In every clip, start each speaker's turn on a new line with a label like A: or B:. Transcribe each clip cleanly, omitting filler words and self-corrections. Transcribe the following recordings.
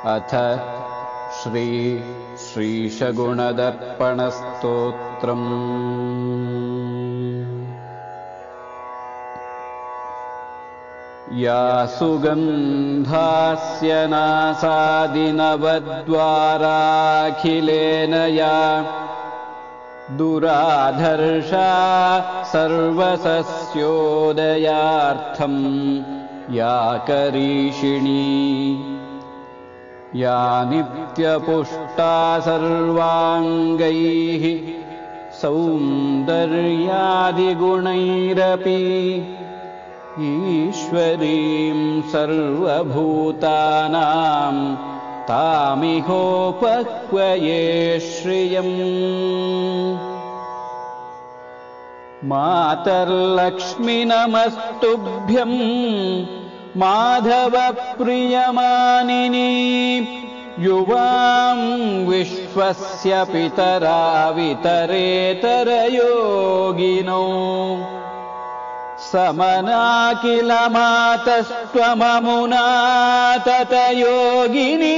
A: अथ श्रीशगुणदर्पणस्तोत्रम्। या सुगन्धास्य नासादिनवद्वाराखिलेन या दुराधर्षा सर्वसस्योदयार्थं या करीषिणी या नित्यपुष्टा सर्वाङ्गैः सौन्दर्यादिगुणैरपि ईश्वरीं सर्वभूतानां तामिहोपक्वये श्रियम्। मातर्लक्ष्मी नमस्तुभ्यं माधवप्रियमानिनी युवां विश्वस्य पितरा वितरेतरयोगिनो समना किल मातस्त्वममुना ततयोगिनी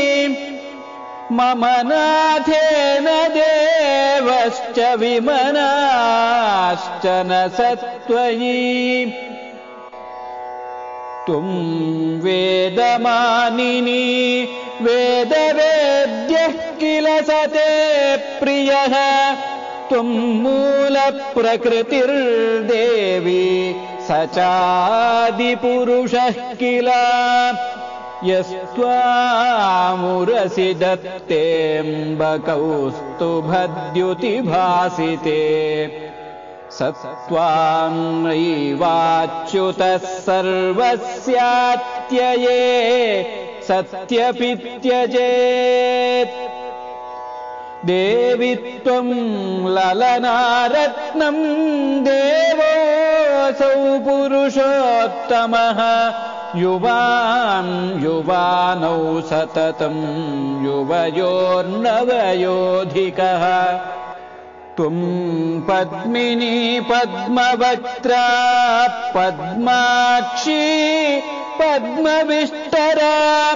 A: मम नाथेन देवश्च विमनाश्च न सत्त्वयि त्वं वेदमानिनी वेदवेद्यः किल सते प्रियः त्वं मूलप्रकृतिर्देवी स चादिपुरुषः किल यस्त्वामुरसि दत्तेऽम्बकौस्तुभद्युतिभासिते सत्त्वान्नैवाच्युतः सर्वस्यात्यये सत्यपि त्यजेत्। देवि त्वं ललनारत्नं देवोऽसौ पुरुषोत्तमः युवां युवानौ सततं युवयोर्नवयोधिकः त्वं पद्मिनी पद्मवक्त्रा पद्माक्षी पद्मविष्टरा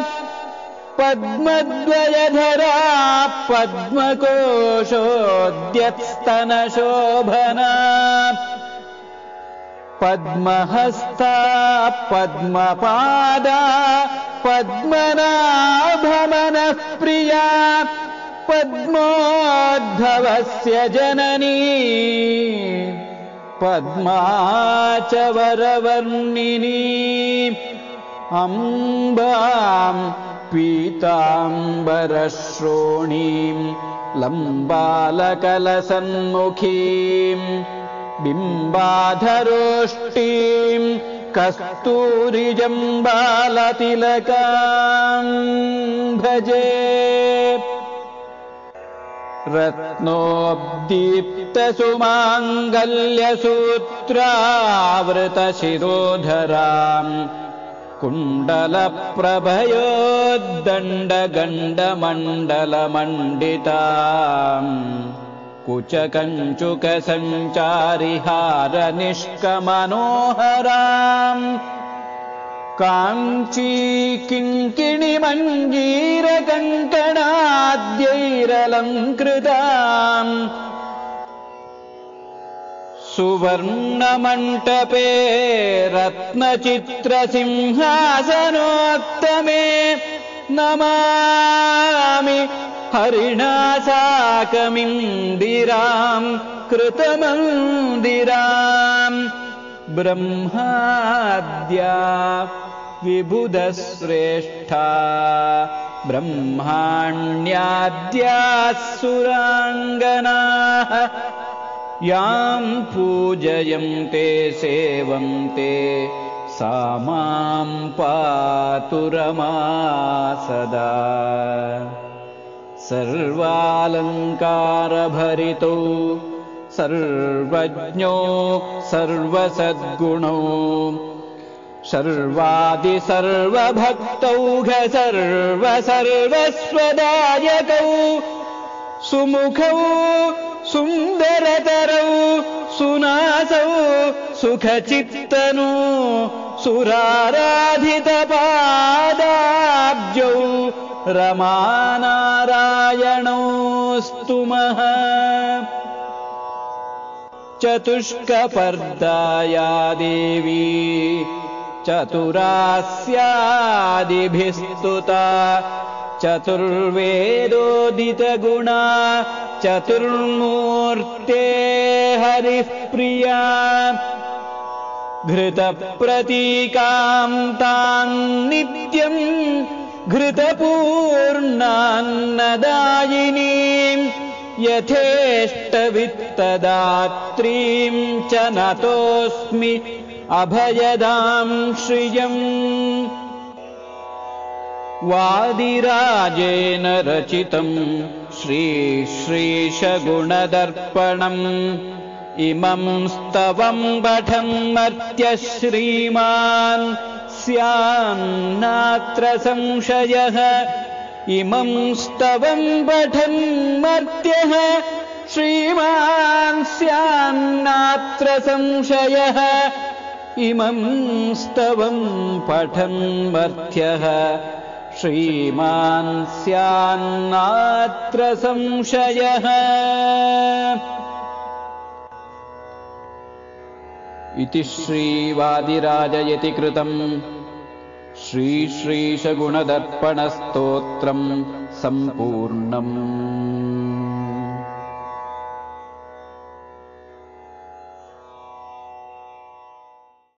A: पद्मद्वयधरा पद्मकोशोद्यत्स्तनशोभना पद्महस्ता पद्मपादा पद्मनाभमनःप्रिया पद्मोद्भवस्य जननी पद्मा च वरवर्णिनी अम्बां पीताम्बरश्रोणीं लम्बालकलसन्मुखीं बिम्बाधरोष्टीं कस्तूरिजम्बालतिलकां भजे। रत्नोद्दीप्तसुमाङ्गल्यसूत्रावृतशिरोधरां कुण्डलप्रभयोद्दण्डगण्डमण्डलमण्डितां कुचकञ्चुकसञ्चारिहारनिष्कमनोहरां काञ्ची किङ्किणिमञ्जीरकङ्कणाद्यैरलङ्कृतां सुवर्णमण्टपे रत्नचित्रसिंहासनोत्तमे नमामि हरिणा साकमिन्दिरां कृतमन्दिरां ब्रह्माद्या विबुधश्रेष्ठा ब्रह्माण्याद्याः सुराङ्गनाः यां पूजयन्ते सेवन्ते सा मां पातु रमा सदा। सर्वालङ्कारभरितो सर्वज्ञो सर्वसद्गुणो सर्वादिसर्वभक्तौघ सर्वसर्वस्वदायकौ सुमुखौ सुन्दरतरौ सुनासौ सुखचित्तनो सुराराधितपादाब्जौ रमानारायणोऽस्तुमः चतुष्कपर्दाया देवी चतुरास्यादिभिः स्तुता चतुर्वेदोदितगुणा चतुर्मूर्ते हरिः प्रिया घृतप्रतीकां तां नित्यं घृतपूर्णान्नदायिनीं यथेष्टवित्तदात्रीं च नतोऽस्मि अभयदां श्रियम् वादिराजेन रचितं श्रीश्रीशगुणदर्पणम् इमं स्तवं पठन्मर्त्यः श्रीमान् स्यान्नात्र संशयः इमं स्तवं पठन्मर्त्यः श्रीमान् स्यान्नात्र संशयः इमं स्तवं पठन्मर्त्यः श्रीमान् स्यान्नात्र संशयः। इति श्रीवादिराजयति कृतं श्रीश्रीशगुणदर्पणस्तोत्रं सम्पूर्णम्।